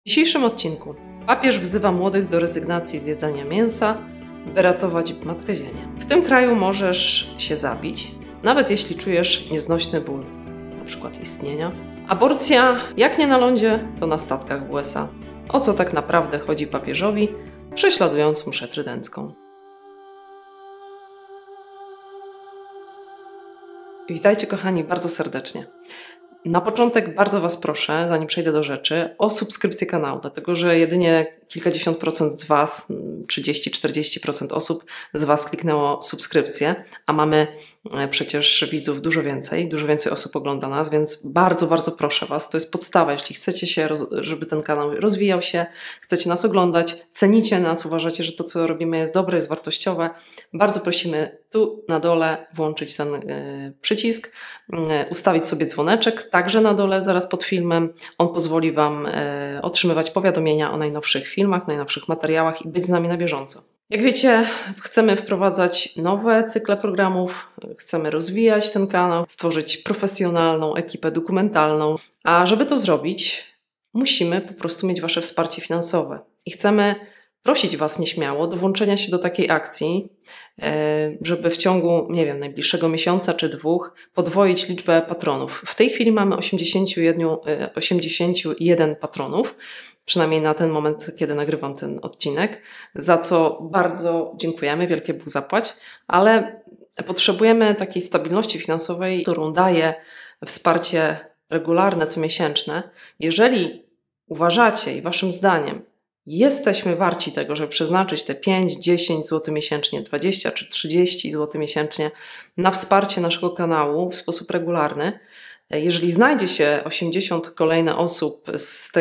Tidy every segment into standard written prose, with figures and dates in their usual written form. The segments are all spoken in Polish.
W dzisiejszym odcinku papież wzywa młodych do rezygnacji z jedzenia mięsa, by ratować Matkę Ziemię. W tym kraju możesz się zabić, nawet jeśli czujesz nieznośny ból, na przykład istnienia. Aborcja, jak nie na lądzie, to na statkach w USA. O co tak naprawdę chodzi papieżowi, prześladując mszę trydencką. Witajcie kochani bardzo serdecznie. Na początek bardzo Was proszę, zanim przejdę do rzeczy, o subskrypcję kanału, dlatego że jedynie kilkadziesiąt procent z Was, 30-40% osób z Was kliknęło subskrypcję, a mamy przecież widzów dużo więcej osób ogląda nas, więc bardzo, bardzo proszę Was, to jest podstawa, jeśli chcecie żeby ten kanał rozwijał się, chcecie nas oglądać, cenicie nas, uważacie, że to co robimy jest dobre, jest wartościowe, bardzo prosimy tu na dole włączyć ten przycisk, ustawić sobie dzwoneczek, także na dole zaraz pod filmem, on pozwoli Wam otrzymywać powiadomienia o najnowszych filmach, najnowszych materiałach i być z nami na bieżąco. Jak wiecie, chcemy wprowadzać nowe cykle programów, chcemy rozwijać ten kanał, stworzyć profesjonalną ekipę dokumentalną, a żeby to zrobić, musimy po prostu mieć Wasze wsparcie finansowe i chcemy prosić Was nieśmiało do włączenia się do takiej akcji, żeby w ciągu, najbliższego miesiąca czy dwóch podwoić liczbę patronów. W tej chwili mamy 81 patronów, przynajmniej na ten moment, kiedy nagrywam ten odcinek, za co bardzo dziękujemy, wielkie Bóg zapłać, ale potrzebujemy takiej stabilności finansowej, którą daje wsparcie regularne, comiesięczne. Jeżeli uważacie i Waszym zdaniem jesteśmy warci tego, żeby przeznaczyć te 5, 10 zł miesięcznie, 20 czy 30 zł miesięcznie na wsparcie naszego kanału w sposób regularny, jeżeli znajdzie się 80 kolejne osób z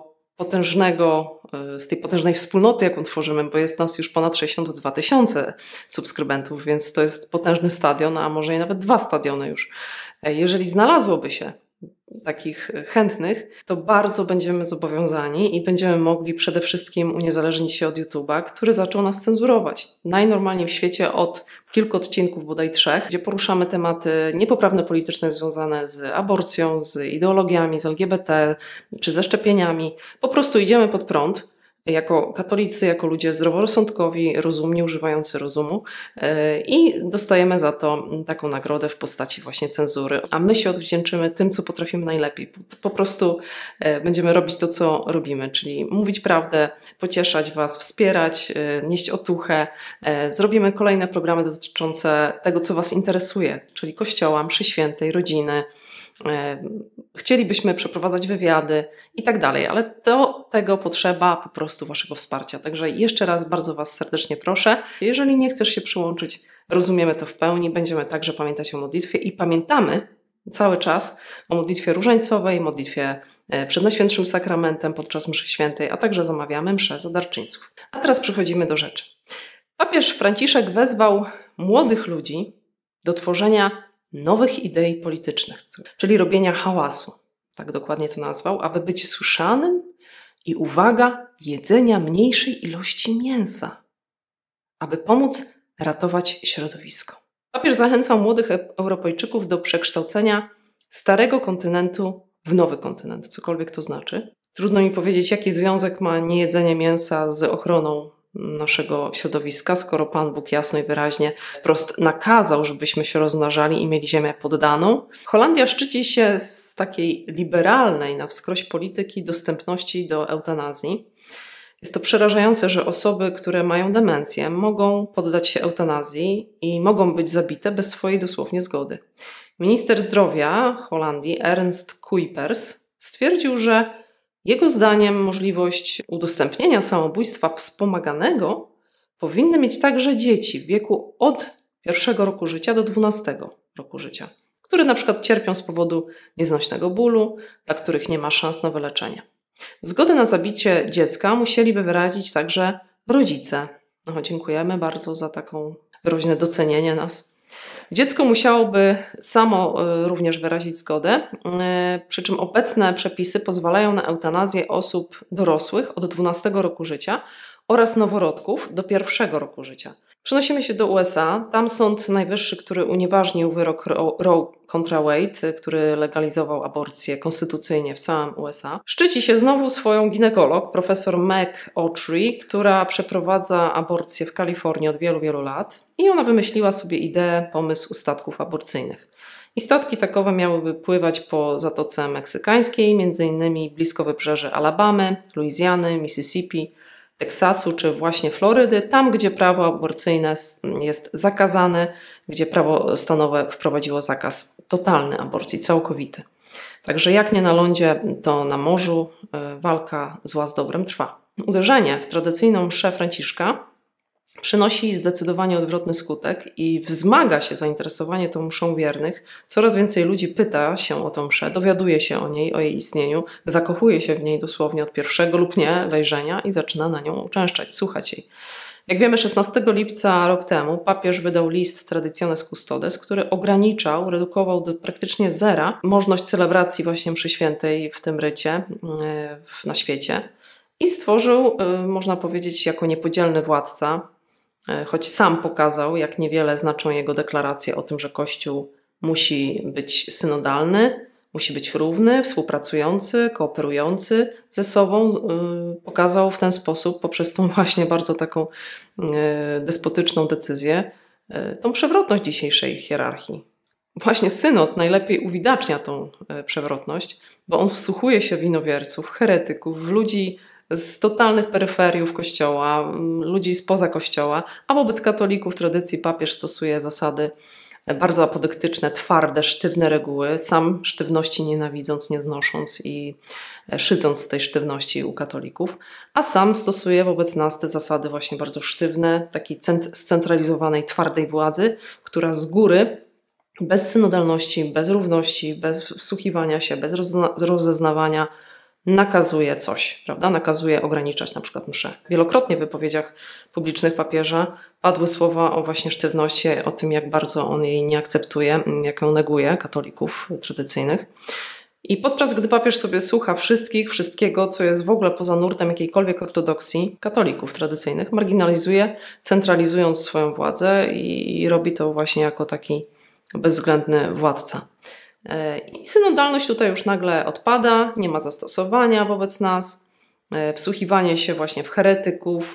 tej potężnej wspólnoty, jaką tworzymy, bo jest nas już ponad 62 000 subskrybentów, więc to jest potężny stadion, a może i nawet 2 stadiony już. Jeżeli znalazłoby się takich chętnych, to bardzo będziemy zobowiązani i będziemy mogli przede wszystkim uniezależnić się od YouTube'a, który zaczął nas cenzurować. Najnormalniej w świecie od kilku odcinków, bodaj 3, gdzie poruszamy tematy niepoprawne polityczne związane z aborcją, z ideologiami, z LGBT czy ze szczepieniami. Po prostu idziemy pod prąd. Jako katolicy, jako ludzie zdroworozsądkowi, rozumni, używający rozumu i dostajemy za to taką nagrodę w postaci właśnie cenzury. A my się odwdzięczymy tym, co potrafimy najlepiej. Po prostu będziemy robić to, co robimy, czyli mówić prawdę, pocieszać Was, wspierać, nieść otuchę. Zrobimy kolejne programy dotyczące tego, co Was interesuje, czyli Kościoła, mszy świętej, rodziny. Chcielibyśmy przeprowadzać wywiady i tak dalej, ale do tego potrzeba po prostu Waszego wsparcia. Także jeszcze raz bardzo Was serdecznie proszę. Jeżeli nie chcesz się przyłączyć, rozumiemy to w pełni, będziemy także pamiętać o modlitwie i pamiętamy cały czas o modlitwie różańcowej, modlitwie przed Najświętszym Sakramentem podczas mszy świętej, a także zamawiamy mszę za darczyńców. A teraz przechodzimy do rzeczy. Papież Franciszek wezwał młodych ludzi do tworzenia nowych idei politycznych, czyli robienia hałasu, tak dokładnie to nazwał, aby być słyszanym i, uwaga, jedzenia mniejszej ilości mięsa, aby pomóc ratować środowisko. Papież zachęcał młodych Europejczyków do przekształcenia starego kontynentu w nowy kontynent, cokolwiek to znaczy. Trudno mi powiedzieć, jaki związek ma niejedzenie mięsa z ochroną naszego środowiska, skoro Pan Bóg jasno i wyraźnie wprost nakazał, żebyśmy się rozmnażali i mieli ziemię poddaną. Holandia szczyci się z takiej liberalnej na wskroś polityki dostępności do eutanazji. Jest to przerażające, że osoby, które mają demencję, mogą poddać się eutanazji i mogą być zabite bez swojej dosłownie zgody. Minister zdrowia Holandii Ernst Kuipers stwierdził, że jego zdaniem możliwość udostępnienia samobójstwa wspomaganego powinny mieć także dzieci w wieku od 1 roku życia do 12 roku życia, które na przykład cierpią z powodu nieznośnego bólu, dla których nie ma szans na wyleczenie. Zgodę na zabicie dziecka musieliby wyrazić także rodzice. Dziękujemy bardzo za taką wyraźne docenienie nas. Dziecko musiałoby samo również wyrazić zgodę, przy czym obecne przepisy pozwalają na eutanazję osób dorosłych od 12 roku życia oraz noworodków do 1. roku życia. Przenosimy się do USA. Tam Sąd Najwyższy, który unieważnił wyrok Roe kontra Wade, który legalizował aborcję konstytucyjnie w całym USA, szczyci się znowu swoją ginekolog, profesor Meg Oshry, która przeprowadza aborcję w Kalifornii od wielu, wielu lat i ona wymyśliła sobie ideę, pomysł statków aborcyjnych. I statki takowe miałyby pływać po Zatoce Meksykańskiej, między innymi blisko wybrzeży Alabamy, Luizjany, Mississippi, Teksasu czy właśnie Florydy, tam gdzie prawo aborcyjne jest zakazane, gdzie prawo stanowe wprowadziło zakaz totalny aborcji, całkowity. Także jak nie na lądzie, to na morzu walka zła z dobrem trwa. Uderzenie w tradycyjną mszę Franciszka przynosi zdecydowanie odwrotny skutek i wzmaga się zainteresowanie tą mszą wiernych. Coraz więcej ludzi pyta się o tę mszę, dowiaduje się o niej, o jej istnieniu, zakochuje się w niej dosłownie od pierwszego lub nie wejrzenia i zaczyna na nią uczęszczać, słuchać jej. Jak wiemy, 16 lipca rok temu papież wydał list Traditionis Custodes, który ograniczał, redukował do praktycznie zera możliwość celebracji właśnie mszy świętej w tym rycie na świecie i stworzył, można powiedzieć, jako niepodzielny władca, choć sam pokazał, jak niewiele znaczą jego deklaracje o tym, że Kościół musi być synodalny, musi być równy, współpracujący, kooperujący ze sobą. Pokazał w ten sposób, poprzez tą właśnie bardzo taką despotyczną decyzję, tą przewrotność dzisiejszej hierarchii. Właśnie synod najlepiej uwidacznia tą przewrotność, bo on wsłuchuje się w inowierców, heretyków, w ludzi z totalnych peryferiów Kościoła, ludzi spoza Kościoła, a wobec katolików tradycji papież stosuje zasady bardzo apodyktyczne, twarde, sztywne reguły, sam sztywności nienawidząc, nie znosząc i szydząc z tej sztywności u katolików, a sam stosuje wobec nas te zasady właśnie bardzo sztywne, takiej scentralizowanej, twardej władzy, która z góry, bez synodalności, bez równości, bez wsłuchiwania się, bez rozeznawania, nakazuje coś, prawda? Nakazuje ograniczać na przykład mszę. Wielokrotnie w wypowiedziach publicznych papieża padły słowa o właśnie sztywności, o tym, jak bardzo on jej nie akceptuje, jak ją neguje, katolików tradycyjnych. I podczas gdy papież sobie słucha wszystkiego, co jest w ogóle poza nurtem jakiejkolwiek ortodoksji, katolików tradycyjnych, marginalizuje, centralizując swoją władzę i robi to właśnie jako taki bezwzględny władca. I synodalność tutaj już nagle odpada, nie ma zastosowania wobec nas. Wsłuchiwanie się właśnie w heretyków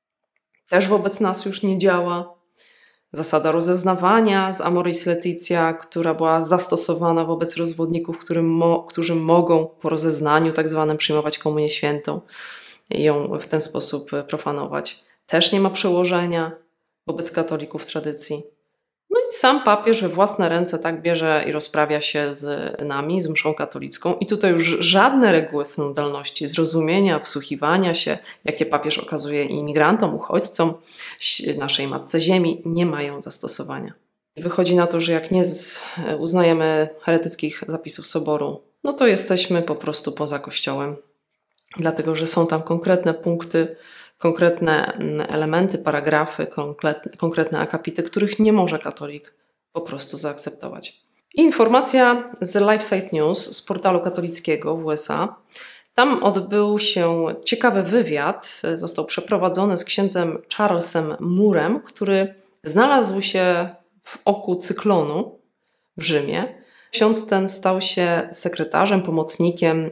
też wobec nas już nie działa. Zasada rozeznawania z Amoris Laetitia, która była zastosowana wobec rozwodników, którzy mogą po rozeznaniu tak zwanym przyjmować komunię świętą i ją w ten sposób profanować, też nie ma przełożenia wobec katolików tradycji. No i sam papież we własne ręce tak bierze i rozprawia się z nami, z mszą katolicką i tutaj już żadne reguły synodalności, zrozumienia, wsłuchiwania się, jakie papież okazuje imigrantom, uchodźcom, naszej Matce Ziemi, nie mają zastosowania. Wychodzi na to, że jak nie uznajemy heretyckich zapisów Soboru, no to jesteśmy po prostu poza Kościołem, dlatego że są tam konkretne punkty, konkretne elementy, paragrafy, konkretne akapity, których nie może katolik po prostu zaakceptować. Informacja z LifeSite News, z portalu katolickiego w USA. Tam odbył się ciekawy wywiad, został przeprowadzony z księdzem Charlesem Moorem, który znalazł się w oku cyklonu w Rzymie. Ksiądz ten stał się sekretarzem, pomocnikiem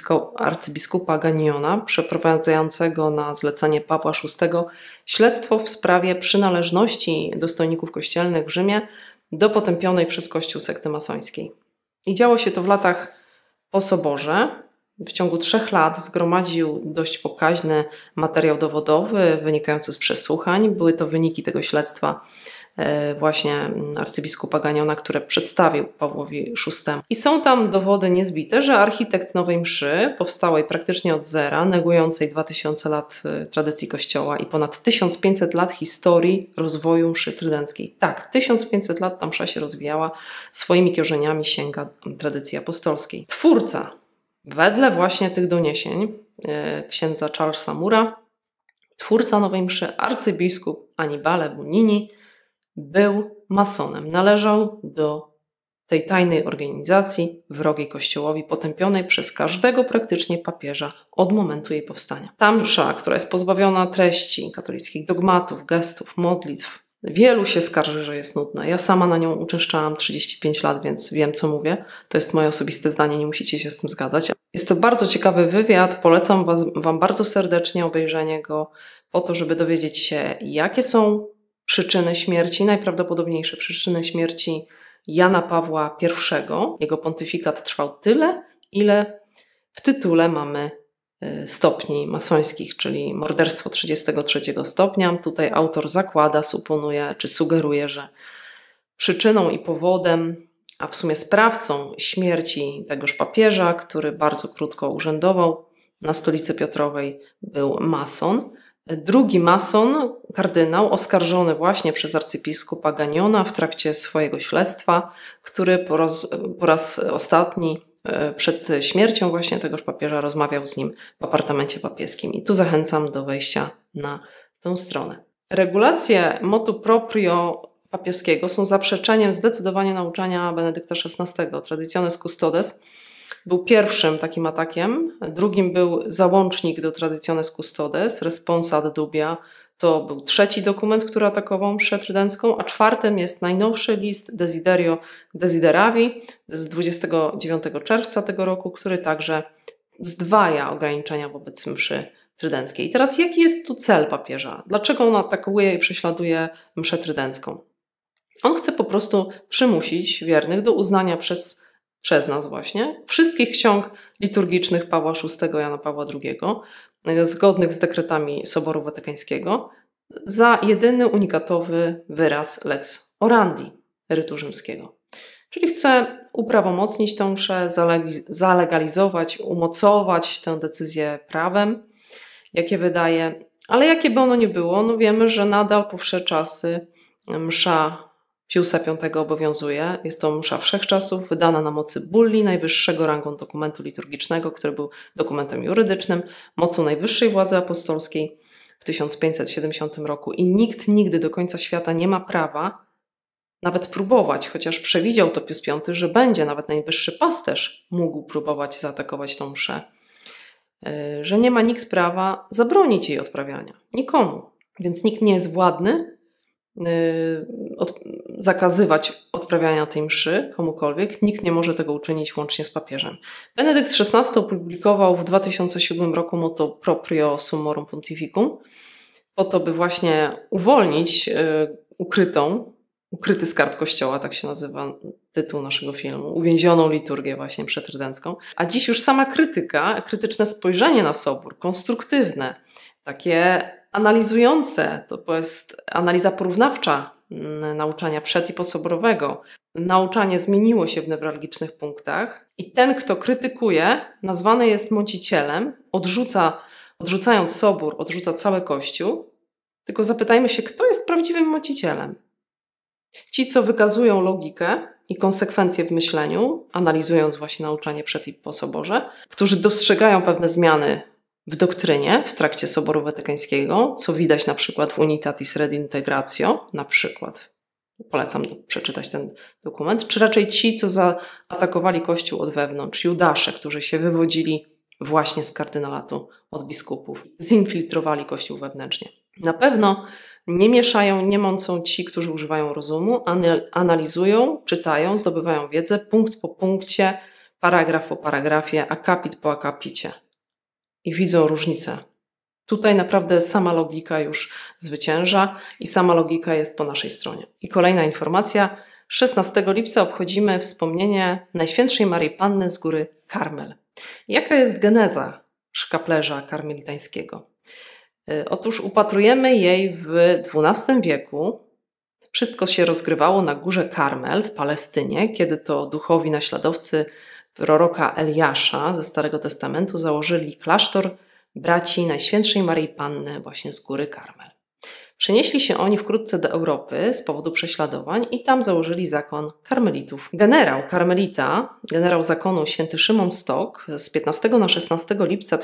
arcybiskupa Ganiona, przeprowadzającego na zlecenie Pawła VI śledztwo w sprawie przynależności dostojników kościelnych w Rzymie do potępionej przez Kościół sekty masońskiej. I działo się to w latach po Soborze. W ciągu 3 lat zgromadził dość pokaźny materiał dowodowy wynikający z przesłuchań. Były to wyniki tego śledztwa właśnie arcybiskupa Ganiona, które przedstawił Pawłowi VI. I są tam dowody niezbite, że architekt Nowej Mszy, powstałej praktycznie od zera, negującej 2000 lat tradycji Kościoła i ponad 1500 lat historii rozwoju mszy trydenckiej. Tak, 1500 lat ta msza się rozwijała, swoimi korzeniami sięga tradycji apostolskiej. Twórca, wedle właśnie tych doniesień księdza Charlesa Moora, twórca Nowej Mszy, arcybiskup Annibale Bugnini, był masonem, należał do tej tajnej organizacji wrogiej Kościołowi, potępionej przez każdego praktycznie papieża od momentu jej powstania. Ta msza, która jest pozbawiona treści, katolickich dogmatów, gestów, modlitw, wielu się skarży, że jest nudna. Ja sama na nią uczęszczałam 35 lat, więc wiem, co mówię. To jest moje osobiste zdanie, nie musicie się z tym zgadzać. Jest to bardzo ciekawy wywiad, polecam Wam bardzo serdecznie obejrzenie go po to, żeby dowiedzieć się, jakie są przyczyny śmierci, najprawdopodobniejsze przyczyny śmierci Jana Pawła I. Jego pontyfikat trwał tyle, ile w tytule mamy stopni masońskich, czyli morderstwo 33 stopnia. Tutaj autor zakłada, suponuje czy sugeruje, że przyczyną i powodem, a w sumie sprawcą śmierci tegoż papieża, który bardzo krótko urzędował na stolicy Piotrowej, był mason. Drugi mason, kardynał, oskarżony właśnie przez arcybiskupa Ganiona w trakcie swojego śledztwa, który po raz ostatni przed śmiercią właśnie tegoż papieża rozmawiał z nim w apartamencie papieskim. I tu zachęcam do wejścia na tę stronę. Regulacje motu proprio papieskiego są zaprzeczeniem zdecydowanie nauczania Benedykta XVI. Traditiones Custodes był pierwszym takim atakiem, drugim był załącznik do Traditiones Custodes, Responsa ad dubia. To był trzeci dokument, który atakował mszę trydencką, a czwartym jest najnowszy list Desiderio Desideravi z 29 czerwca tego roku, który także zdwaja ograniczenia wobec mszy trydenckiej. I teraz jaki jest tu cel papieża? Dlaczego on atakuje i prześladuje mszę trydencką? On chce po prostu przymusić wiernych do uznania przez nas właśnie wszystkich ksiąg liturgicznych Pawła VI, Jana Pawła II, zgodnych z dekretami Soboru Watykańskiego, za jedyny unikatowy wyraz lex orandi rytu rzymskiego. Czyli chce uprawomocnić tę mszę, zalegalizować, umocować tę decyzję prawem, jakie wydaje, ale jakie by ono nie było, no wiemy, że nadal po wsze czasy msza Piusa V obowiązuje. Jest to msza wszechczasów, wydana na mocy bulli najwyższego rangą dokumentu liturgicznego, który był dokumentem jurydycznym, mocą najwyższej władzy apostolskiej w 1570 roku. I nikt nigdy do końca świata nie ma prawa nawet próbować, chociaż przewidział to Pius V, że będzie nawet najwyższy pasterz mógł próbować zaatakować tą mszę, że nie ma nikt prawa zabronić jej odprawiania. Nikomu. Więc nikt nie jest władny zakazywać odprawiania tej mszy komukolwiek. Nikt nie może tego uczynić łącznie z papieżem. Benedykt XVI opublikował w 2007 roku motu proprio summorum pontificum po to, by właśnie uwolnić ukryty skarb Kościoła, tak się nazywa tytuł naszego filmu, uwięzioną liturgię właśnie przetrydencką. A dziś już sama krytyka, krytyczne spojrzenie na Sobór, konstruktywne, takie analizujące, to jest analiza porównawcza nauczania przed- i posoborowego. Nauczanie zmieniło się w newralgicznych punktach i ten, kto krytykuje, nazwany jest mocicielem, odrzucając Sobór, odrzuca cały Kościół. Tylko zapytajmy się, kto jest prawdziwym mocicielem? Ci, co wykazują logikę i konsekwencje w myśleniu, analizując właśnie nauczanie przed i po Soborze, którzy dostrzegają pewne zmiany w doktrynie w trakcie Soboru Watykańskiego, co widać na przykład w Unitatis Redintegratio, na przykład. Polecam przeczytać ten dokument. Czy raczej ci, co zaatakowali Kościół od wewnątrz, Judasze, którzy się wywodzili właśnie z kardynalatu od biskupów, zinfiltrowali Kościół wewnętrznie. Na pewno nie mieszają, nie mącą ci, którzy używają rozumu, analizują, czytają, zdobywają wiedzę punkt po punkcie, paragraf po paragrafie, akapit po akapicie. I widzą różnicę. Tutaj naprawdę sama logika już zwycięża i sama logika jest po naszej stronie. I kolejna informacja. 16 lipca obchodzimy wspomnienie Najświętszej Maryi Panny z góry Karmel. Jaka jest geneza szkaplerza karmelitańskiego? Otóż upatrujemy jej w XII wieku. Wszystko się rozgrywało na górze Karmel w Palestynie, kiedy to duchowi naśladowcy proroka Eliasza ze Starego Testamentu założyli klasztor braci Najświętszej Maryi Panny właśnie z góry Karmel. Przenieśli się oni wkrótce do Europy z powodu prześladowań i tam założyli zakon karmelitów. Generał zakonu święty Szymon Stok z 15 na 16 lipca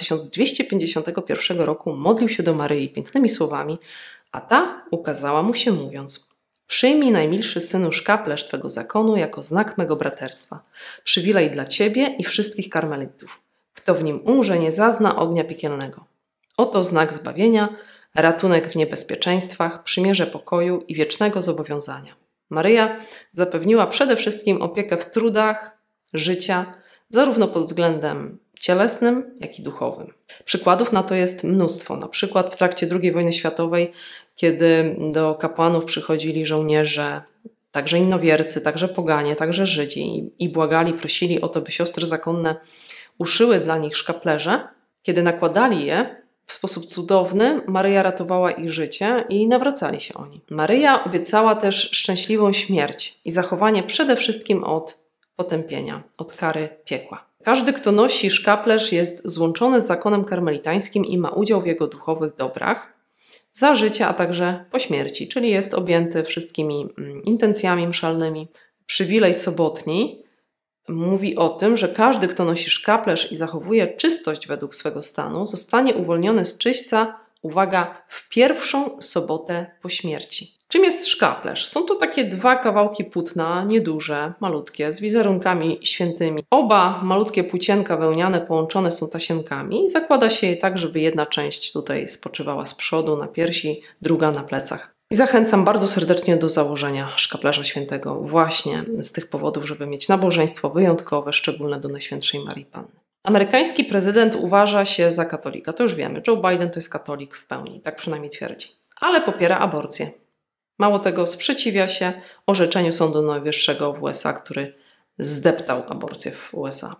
1251 roku modlił się do Maryi pięknymi słowami, a ta ukazała mu się mówiąc: Przyjmij, najmilszy synu, szkaplerz Twego zakonu jako znak mego braterstwa. Przywilej dla Ciebie i wszystkich karmelitów. Kto w nim umrze, nie zazna ognia piekielnego. Oto znak zbawienia, ratunek w niebezpieczeństwach, przymierze pokoju i wiecznego zobowiązania. Maryja zapewniła przede wszystkim opiekę w trudach życia, zarówno pod względem cielesnym, jak i duchowym. Przykładów na to jest mnóstwo. Na przykład w trakcie II wojny światowej, kiedy do kapłanów przychodzili żołnierze, także innowiercy, także poganie, także Żydzi i błagali, prosili o to, by siostry zakonne uszyły dla nich szkaplerze. Kiedy nakładali je w sposób cudowny, Maryja ratowała ich życie i nawracali się oni. Maryja obiecała też szczęśliwą śmierć i zachowanie przede wszystkim od potępienia, od kary piekła. Każdy, kto nosi szkaplerz, jest złączony z zakonem karmelitańskim i ma udział w jego duchowych dobrach za życia, a także po śmierci, czyli jest objęty wszystkimi intencjami mszalnymi. Przywilej sobotni mówi o tym, że każdy, kto nosi szkaplerz i zachowuje czystość według swego stanu, zostanie uwolniony z czyśćca, uwaga, w pierwszą sobotę po śmierci. Czym jest szkaplerz? Są to takie 2 kawałki płótna, nieduże, malutkie, z wizerunkami świętymi. Oba malutkie płócienka wełniane połączone są tasienkami i zakłada się je tak, żeby jedna część tutaj spoczywała z przodu na piersi, druga na plecach. I zachęcam bardzo serdecznie do założenia szkaplerza świętego właśnie z tych powodów, żeby mieć nabożeństwo wyjątkowe, szczególne do Najświętszej Marii Panny. Amerykański prezydent uważa się za katolika, to już wiemy. Joe Biden to jest katolik w pełni, tak przynajmniej twierdzi. Ale popiera aborcję. Mało tego, sprzeciwia się orzeczeniu Sądu Najwyższego w USA, który zdeptał aborcję w USA.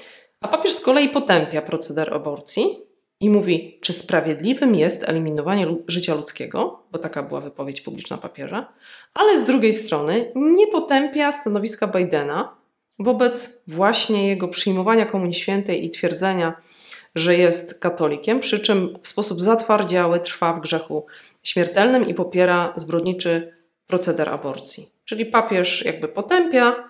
A papież z kolei potępia proceder aborcji i mówi, czy sprawiedliwym jest eliminowanie życia ludzkiego, bo taka była wypowiedź publiczna papieża, ale z drugiej strony nie potępia stanowiska Bidena wobec właśnie jego przyjmowania Komunii Świętej i twierdzenia, że jest katolikiem, przy czym w sposób zatwardziały trwa w grzechu śmiertelnym i popiera zbrodniczy proceder aborcji. Czyli papież jakby potępia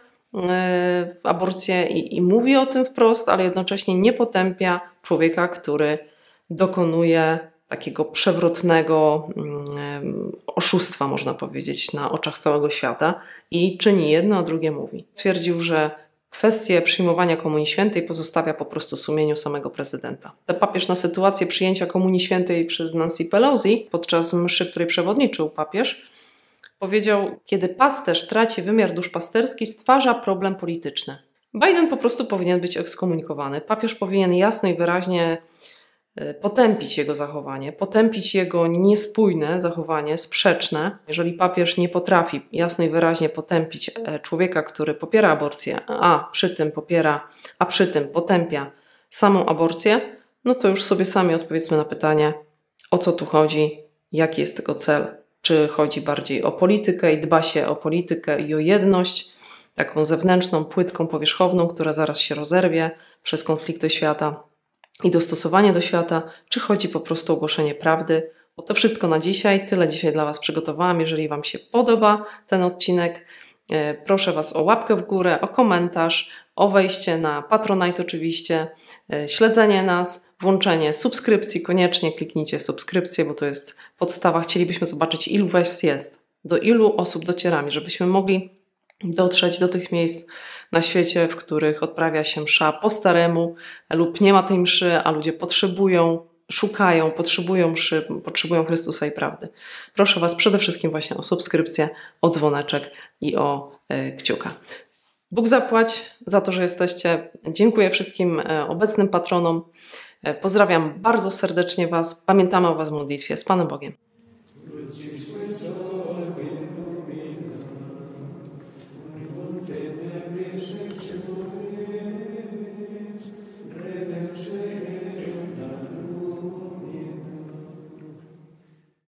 aborcję i mówi o tym wprost, ale jednocześnie nie potępia człowieka, który dokonuje takiego przewrotnego oszustwa, można powiedzieć, na oczach całego świata i czyni jedno, a drugie mówi. Twierdził, że kwestię przyjmowania Komunii Świętej pozostawia po prostu sumieniu samego prezydenta. Papież na sytuację przyjęcia Komunii Świętej przez Nancy Pelosi podczas mszy, której przewodniczył papież, powiedział, kiedy pasterz traci wymiar duszpasterski, stwarza problem polityczny. Biden po prostu powinien być ekskomunikowany. Papież powinien jasno i wyraźnie potępić jego zachowanie, potępić jego niespójne zachowanie, sprzeczne. Jeżeli papież nie potrafi jasno i wyraźnie potępić człowieka, który popiera aborcję, a przy tym potępia samą aborcję, no to już sobie sami odpowiedzmy na pytanie, o co tu chodzi, jaki jest tego cel. Czy chodzi bardziej o politykę i dba się o politykę i o jedność, taką zewnętrzną, płytką, powierzchowną, która zaraz się rozerwie przez konflikty świata i dostosowanie do świata, czy chodzi po prostu o głoszenie prawdy. O to wszystko na dzisiaj. Tyle dzisiaj dla Was przygotowałam. Jeżeli Wam się podoba ten odcinek, proszę Was o łapkę w górę, o komentarz, o wejście na Patronite oczywiście, śledzenie nas, włączenie subskrypcji. Koniecznie kliknijcie subskrypcję, bo to jest podstawa. Chcielibyśmy zobaczyć, ilu Was jest, do ilu osób docieramy, żebyśmy mogli dotrzeć do tych miejsc na świecie, w których odprawia się msza po staremu lub nie ma tej mszy, a ludzie potrzebują, szukają, potrzebują mszy, potrzebują Chrystusa i prawdy. Proszę Was przede wszystkim właśnie o subskrypcję, o dzwoneczek i o kciuka. Bóg zapłać za to, że jesteście. Dziękuję wszystkim obecnym patronom. Pozdrawiam bardzo serdecznie Was. Pamiętamy o Was w modlitwie. Z Panem Bogiem.